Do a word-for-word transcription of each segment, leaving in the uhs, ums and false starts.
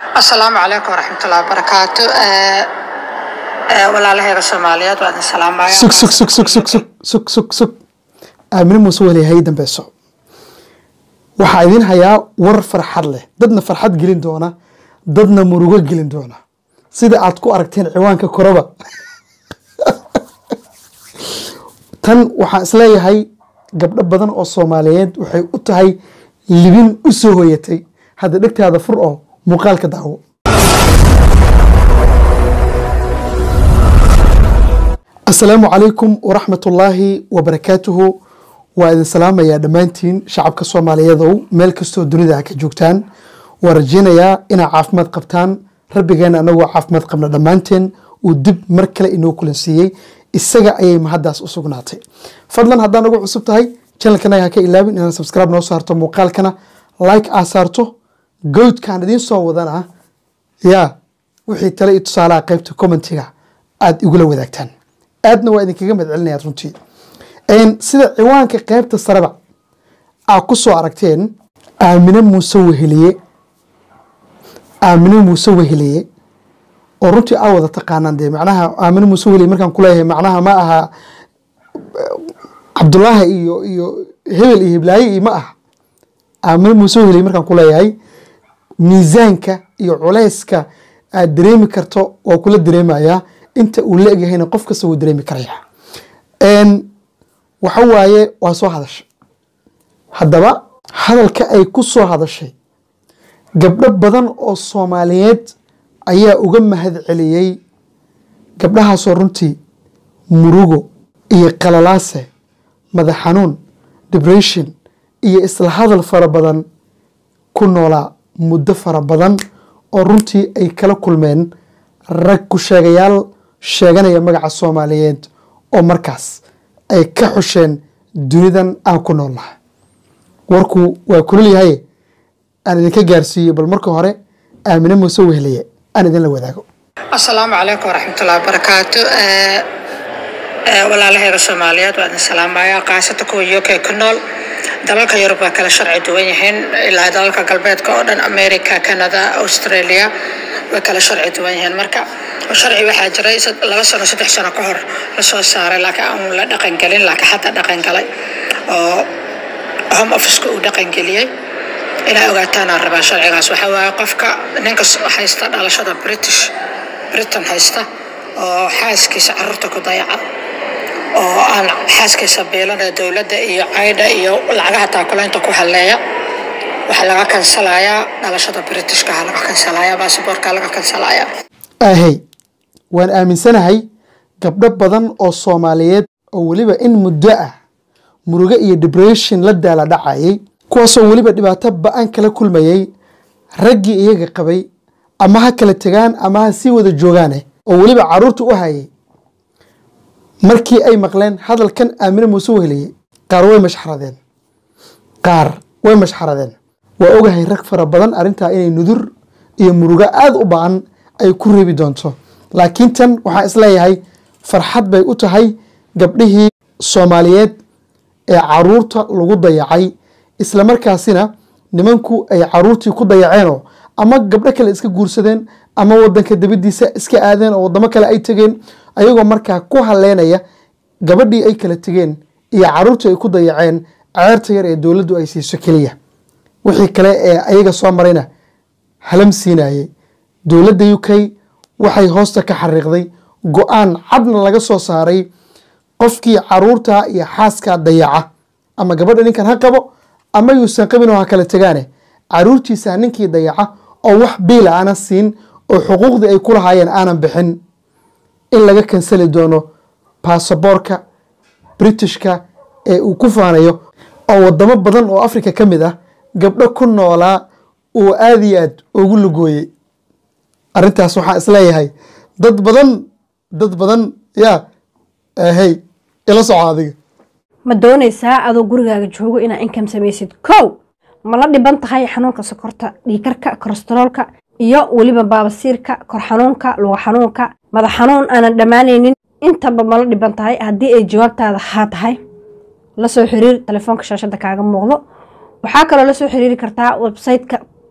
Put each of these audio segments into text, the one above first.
السلام عليكم ورحمة الله وبركاته. ولا لهي الصوماليات وعد السلام عليكم. سك سك سك سك سك سك سك سك سك آمين مسؤولي هيدا بسوا وحايدين هيا ور فرحات له ضدنا فرحات جلين دونا ضدنا مروجة جلين دونا سيدا عتكو أركتين عوانك كربا تن وحاسلاي هاي قبل بدن أو الصوماليات وحي أتهاي لبين أسوهيتي هذا دكت هذا فرقه مقال كدعوه. السلام عليكم ورحمة الله وبركاته وإذن السلام يا دمانتين شعبك الصومالي ذو ملكستو الدنيا كجوكتان ورجينا يا إنا عافمات قبتان ربي جانا أنو عافمات قبنا دمانتين ودب مركلة إنو كلنسيي السجع أي محدث أسوقناتي فضلا هذا نقول عصبتهاي channel كنا هكا إلابين إنا سبسكرايب نوصارتو مقال كنا لايك آثارتو جود كان دين صوّدنا يا وحي تلاقي تصالح قيبته كومنتيها أد يقولوا وذاكتان أدنى وإذا كجمد علنا يا ترنتي إن سيد عوان كقيبته السربع أقصوا عركتين آمنا مسوه لي آمنا مسوه لي ورنتي أوضح تقانان دي معناها آمنا مسوه لي مركان كلها معناها معها عبد الله إيو إيو هبل إيه بلاي معها آمنا مسوه لي مركان كلها هاي ميزانك iyo culayska aad dareemi karto waa kula dareemaya inta uu leeyahay qof kasta uu dareemi karaya een waxa waaye waa soo hadashay hadaba hadalka ay ku soo hadashay gabdho badan oo Soomaaliyeed ayaa uga mahad celiyay gabdhahaas oo runtii murugo iyo qalalaase madax xanuun depression iyo isla hadal fara badan ku noolaa muddo fara badan oo runtii ay kala kulmeen rag ku sheegayaal sheeganaya magaca Soomaaliyeed oo markaas ay ka xusheen dunidan aan ku noolnahay warku waa kulul yahay aan idinka gaarsiiyo bal marka hore aamina muuse wehliye aan idin la wadaago. السلام عليكم ورحمة الله وبركاته. ولا لهي الصوماليات وعد السلام عليكم قاستكو يوكي كنول dalalka Yurub waa kala sharci duwan yihiin ilaa dalalka galbeedka oo dhan America, Canada, Australia waa kala sharci duwan yihiin marka sharci waxa jiray laba sano saddex sano ka hor la soo saaray laakiin aan la dhaqan galin laakiin xataa dhaqan galay oo home office ku dhaqan galiyay ilaa ogaataan rabaa sharcigaas waxa waa qofka ninka haysta dhalashada British Britain haysta oo xaaskiisa carruurta ku dayaca oo aan xaaskiisa beelada dawladda iyo ayda iyo lacagaha taakulaynta ku haleeya waxa laga kansalayaa dhalashada Britishka laga kansalayaa baasaboorka laga kansalayaa ahey waan aaminsanahay gabdho badan oo Soomaaliyeed oo waliba in muddo ah muruga iyo depression la daala dhacayay kuwaas oo waliba dhibaato ba'an kala kulmayay raggi iyaga qabay ama ha kala tagaan ama ha si wada joogaan oo waliba caruurtu u hayay markii ay maqleen hadalkan aamina muuse wehliye qaar way mashxaradeen qaar way mashxaradeen waa ogahay rag fara badan arinta inay nudur iyo muruga aad u baan ay ku reebi doonto laakiin tan waxa isleeyahay farxad bay u tahay gabdhihii Soomaaliyeed ee caruurta lagu dayacay isla markaasina nimanku ay caruurtii ku dayaceen ama gabdho kale iska guursadeen ama wadanka dibadiisa iska aadeen oo wadamo kale ay tageen ayagoo markaa ku haleenaya gabadhii ay kala tageen iyo caruurtii ay ku dayaceen ceerta yar ee dawladdu ay siiso kaliya wixii kale ee ayaga soo marayna halam siinayay dawladda U K waxay hoosta ka xariiqday go'aan cadna laga soo saaray qofkii caruurta iyo xaaska dayaca ama gabadha ninkan ha qabo ama yuusan qabin oo ha kala tagaane caruurtiisa ninkii dayaca oo wax biil aan siin oo xuquuqdii ay ku lahaayeen aanan bixin in laga kansali doono baasaboorka Britishka ee uu ku faanayo oo wadamo badan oo Afrika ka mid ah gabdho ku noolaa oo aad iyo aad ugu lugooyay arintaas waxa isleeyahay dad badan dad badan ya hey ila soo adiga ma doonaysaa adoo gurigaaga joogo inaa income samaysid kow ma la dhiban tahay xanuunka sokorta dhiigkarka kolestaroolka iyo waliba baabasiirka kor xanuunka luga xanuunka madax xanuun aan dhamaanaynin intaba ma la dhiban tahay hadii ay jawaabtaada ha tahay la soo xiriir telefoonka shaashada kaaga muuqdo waxa kale la soo xiriiri kartaa website-ka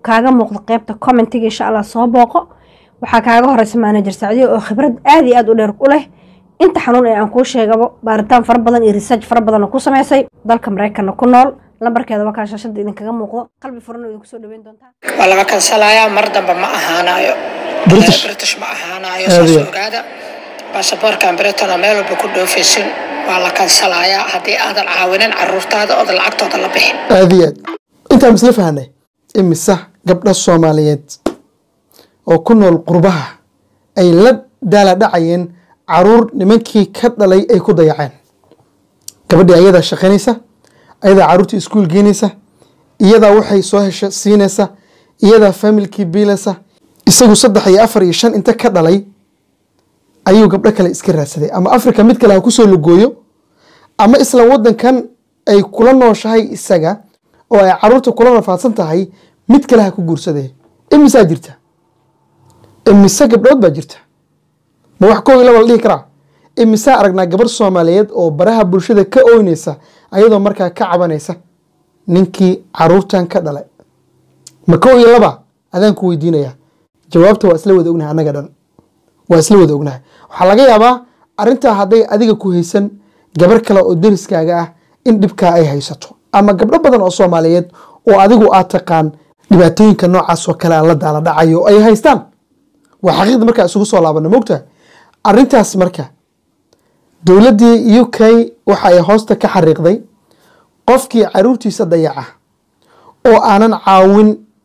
kaaga muuqdo qaybta commentiga insha Allah soo booqo waxaa kaaga horeysa manager Saacdiyo oo khibrad aad iyo aad u dheer u leh inta xanuun ee aan kuu sheegabo baaritaan fara badan iyo research fara badan ku sameysay dalka Mareykanka ku nool lambarkeeda waa ka shaashada idin kaga muuqdo qalbi furan oo ku soo dhaweyn doontaa waa laga kansalayaa mar dambe ma ahaanayo British British ma ahaanayo soo ogaada baasaboorka Britain meel walba ku dhoofaysin waa la kansalayaa haddii aadan caawinin carruurtaada oo lacagtooda la bixin aad iyo aad intaan isla fahanay imisa gabdho Soomaaliyeed oo ku nool qurbaha ay la daala dhacayeen caruur nimankii ka dhalay ay ku dayaceen gabadhii ayada shaqaynaysa ayada caruurtii iskuul geynaysa iyada waxay soo hesha siinaysa iyada familkii biilaysa isagu saddex iyo afar iyo shan inta ka dhalay ayuu gabdho kale iska raadsaday ama Afrika mid kale ha ku soo lugooyo ama isla wadankan ay kula nooshahay isaga oo ay caruurta kula nafaadsan tahay mid kale ha ku guursaday imisa jirta imisa gabdhood baa jirta ma wax koob iyo laba la dhihi karaa imisa aragnaa gabar Soomaaliyeed oo baraha bulshada ka ooynaysa ayadoo markaa ka cabanaysa ninkii caruurtan ka dhalay ma koob iyo laba adaan ku weydiinaya jawaabta waa isla wada ognahay anaga dhan waa isla wada ognahay waxa laga yaabaa arinta haday adiga ku haysan gabar kale oo deriskaaga ah in dhibka ay haysato ama gabdho badan oo Soomaaliyeed oo adigu aad taqaan dhibaatooyinka noocaas oo kale la daala dhacayo ay haystaan waa xaqiiqda marka isugu soo laabano moogta arintaas marka dawladii U K waxa ay hoosta ka xariiqday qofkii caruurtiisa dayaca oo aanan caawin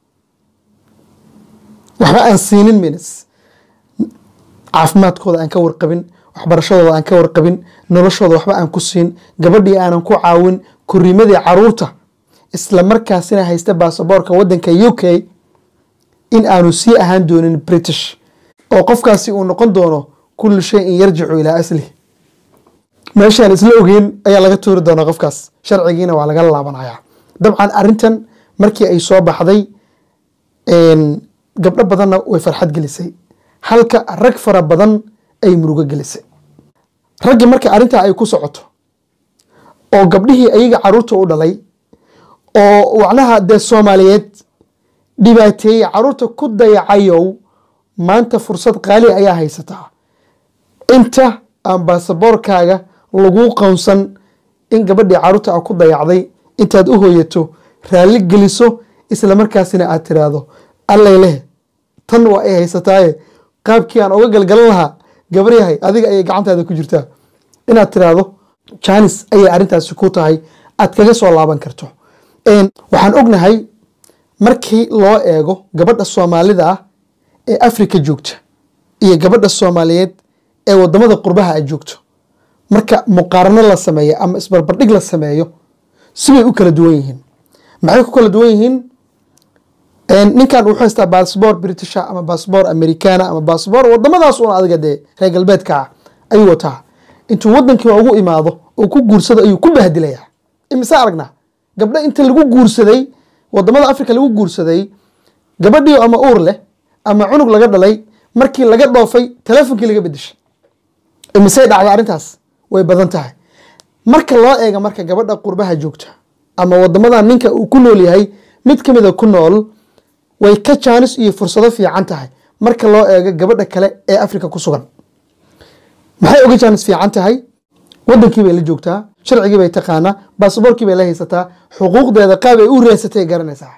waxba aan siinin minis caafimaadkooda aan ka warqabin waxbarashadooda aan ka warqabin noloshooda waxba aan ku siin gabadhii aanan ku caawin kuriimadii caruurta isla markaasina haysta baasaboorka wadanka U K in aanu sii ahaan doonin British oo qofkaasi uu noqon doono kullu shay in yarjicu ila asli meeshaan isla ogeyn ayaa laga tuuri doonaa qofkaas sharcigiina waa laga laabanayaa dabcan arintan markii ay soo baxday een gabdho badanna way farxad gelisay halka rag fara badan ay murugo gelisay ragga marka arinta ay ku socoto oo gabdhihii ayaga caruurta u dhalay oo wacnaha de Soomaaliyeed dhibaateeyay caruurta ku dayacayow maanta fursad qaali ayaa haysataa inta aan baasaboorkaaga lagu qoonsan in gabadhii caruurta ku dayacday intaad u hooyato raali geliso isla markaasina aad tiraado alleeleh tan waa ay haysataaye qaabkii aan uga galgalan lahaa gabar yahay adiga ayay gacantaada ku jirtaa inaad tiraado chance ayay arintaasi ku tahay aad kaga soo laaban karto een waxaan ognahay markii loo eego gabadha Soomaalida ah ee Afrika joogta iyo gabadha Soomaaliyeed ee wadamada qurbaha ay joogto marka muqaarano la sameeyo ama isbarbardhig la sameeyo sibay u kala duwan yihiin maxay ku kala duwan yihiin een ninkan wuxuu haystaa passport British ama passport Americana ama passport wadamadaas oo adiga de reer galbeedka ayuu wataa intuu wadankii ugu imaado oo ku guursado ayuu ku bahdilaya imisa aragna gabdha inta lagu guursaday wadamada Afrika lagu guursaday gabadhii ama uur leh ama cunug laga dhalay markii laga dhoofay telefonkii laga bedeshay imisay dhacday arintaas way badan tahay marka loo eego marka gabadha qurbaha joogta ama wadamada ninka uu ku nool yahay mid kamid ah ku nool way ka chance iyo fursado fiican tahay marka loo eego gabadha kale ee Afrika ku sugan maxay uga chance fiican tahay wadankii bay la joogtaa sharcigii bay taqaana baasaboorkii bay la haysataa xuquuqdeeda qaab ay u reesatay garanaysaa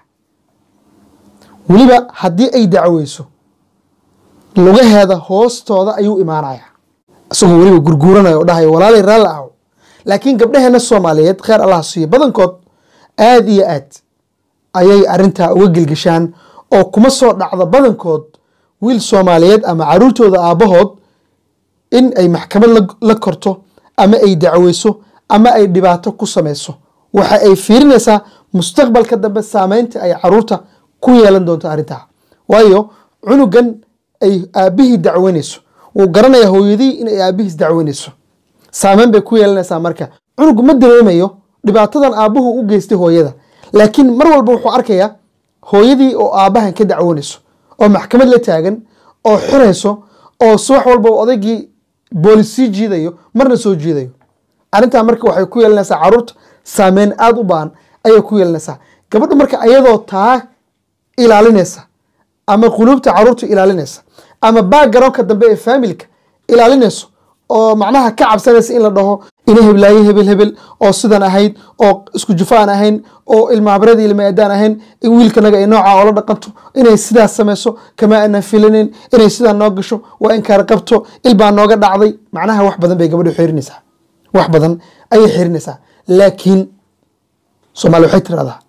waliba haddii ay dacweyso lugaheeda hoostooda ayuu imaanaya asagoo waliba gurguuranayo oo dhahayo walaalay raali ah laakiin gabdhaheena Soomaaliyeed khayr Allah siiyo badankood aad iyo aad ayay arinta uga gilgishaan oo kuma soo dhacdo badankood wiil Soomaaliyeed ama caruurtooda aabahood in ay maxkamad la korto ama ay dacweyso ama ay dhibaato ku sameyso waxa ay fiirinaysaa mustaqbalka dambe saameynta ay caruurta ku yeelan doonto arinta waayo cunugan ay aabihii dacweynayso uu garanaya hooyadii in ay aabihiis dacweynayso saameyn bay ku yeelanaysaa marka cunugu ma dareemayo dhibaatadan aabuhu u geystay hooyada laakiin mar walba wuxuu arkayaa hooyadii oo aabahan ka dacweynayso oo maxkamad la taagan oo xirayso oo subax walba odaygii booliisi jiidayo marna soo jiidayo arinta marka waxay ku yeelanaysaa caruurta saameyn aad u baan ayay ku yeelanaysaa gabadhu marka ayadoo taa ilaalinaysa ama quluubta caruurta ilaalinaysa ama backgroundka dambe ee familka ilaalinayso oo macnaha ka cabsanaysa in la dhaho inay heblaaye hebel hebel oo sidan ahayd oo isku jufaan ahayn oo ilmaabreed ilma aadaan ahayn in wiilkanaga ay nooca oo la dhaqanto inay sidaas samayso kama aanan filinin inay sidaa noo gasho waa in kaar qabto ilbaa nooga dhacday macnaha wax badan bay gabadhu xirinaysaa wax badan ayay xirinaysaa laakiin Soomaali waxay tiraahdaa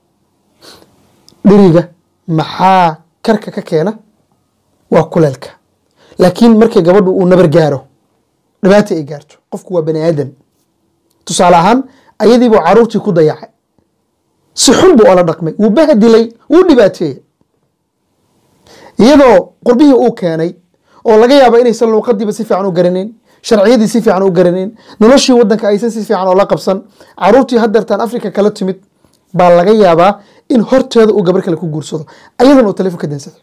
dhiriga maxaa karka ka keena waa kuleelka laakiin markay gabadhu uu nabar gaaro dhibaato ay gaarto qofku waa bani aadan tusaale ahaan ayadii buu caruurtii ku dayacay si xun buu ola dhaqmay wuu bahdilay wuu dhibaateeyey iyadoo qurbihii uu keenay oo laga yaabo inaysan luuqadiiba si fiican u garaneyn sharciyadii si fiican u garaneyn noloshii waddanka aysan si fiican oo la qabsan caruurtii haddeertaan Afrika kala timid baa laga yaabaa in horteeda uu gabar kale ku guursado ayadan uu telefoon ka dansado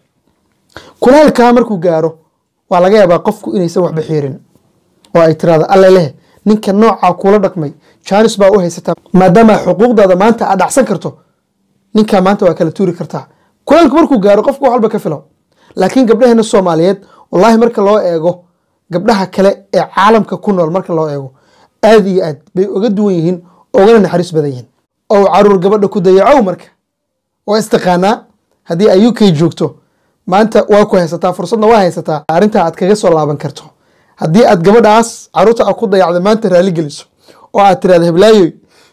kulaalka markuu gaaro waa laga yaabaa qofku inaysan waxba xiirin oo ay tiraahdo alla leh ninka nooca kula dhaqmay chance baa u haysataa maadaama xuquuqdaada maanta aad dhacsan karto ninka maanta waa kala tuuri kartaa kulaalku markuu gaaro qofku wax walba ka filo laakiin gabdhaheena Soomaaliyeed wallahi marka loo eego gabdhaha kale ee caalamka ku nool marka loo eego aad iyo aad bay uga duwan yihiin oo uga naxariis badan yihiin oo caruur gabadha ku dayacow marka oo istiqaana hadii ay U K joogto maanta waa ku haysataa fursadna waa haysataa arinta aad kaga soo laaban karto hadii aad gabadhaas caruurta aad ku dayacday maanta raali geliso oo aad tiraahdo heblaayo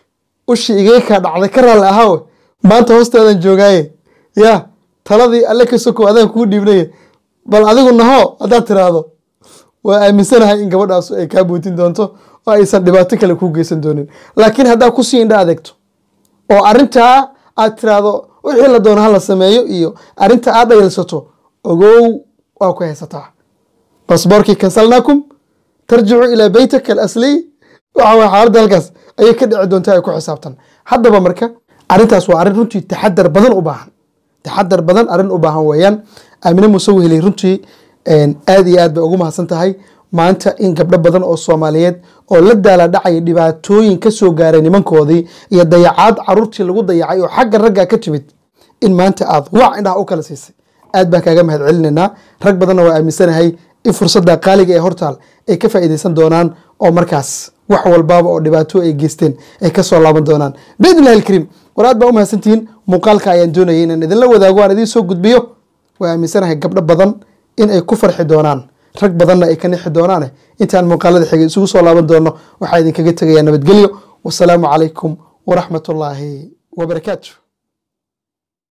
ushi igay ka dhacday ka raali ahaw maanta hoosteedan joogaaye ya taladii alle ka soo koodan ku dhiibnay bal adigu naho hadaad tiraahdo waa aaminsanahay in gabadhaas ay ka bootin doonto oo aysan dhibaato kale ku geysan doonin laakiin hadaa ku sii indha adeegto oo arinta aad tiraahdo wixii la doono hala sameeyo iyo arinta aad dhayalsato ogow waa ku haysataa باسبوركي كنسلناكم ترجعوا إلى بيتك الأصلي وعلى حالة هالكاس أي كده عدون تاعي كو حسابتن حدا بمركة أرنتاس وأرن رنتي تحدر بدن أباهن تحدر بدن أرن أباهن ويان أمين مسوي لي رنتي إن آدي آد بأقومها سنتهاي ما أنت إن قبل بدن أو الصوماليات أو لدى على دعي دباتوين كسو جارني من كودي يضيعات عروتي اللي قد ضيعي وحق الرجع كتبت إن ما أنت آد وع عندها أوكل سيسي آد بك أجمع علنا رج بدن وأمين هاي in fursadda qaaliga ee hortaal ay ka faa'iideysan doonaan oo markaas wax walbaaba oo dhibaato ay geysteen ay ka soo laaban doonaan biidnillahi alkariim waraad baa u mahadsantihiin muuqaalka ayaan doonayay inaan idinla wadaago aan idiin soo gudbiyo waa aaminsanahay gabdho badan in ay ku farxi doonaan rag badanna ay ka nixi doonaan intaan muuqaalada xigay isugu soo laaban doono waxaa idinkaga tegayaa nabadgelyo wasalaamu calaykum waraxmatullaahi wabarakaatuh